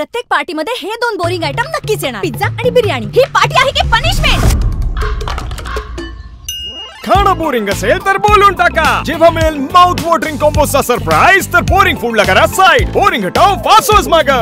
प्रत्येक पार्टीमध्ये हे 2 बोरिंग आयटम नक्कीच येणार, पिझ्झा आणि बिर्याणी। ही पार्टी आहे की पनिशमेंट? खाणं बोरिंग असेल तर बोलून टाका, जेव्हा मिळेल माउथ वॉटरिंग कॉम्बोचा सरप्राईज तर बोरिंग फूडला करा साईड। बोरिंग हटाओ, फासोस मागा।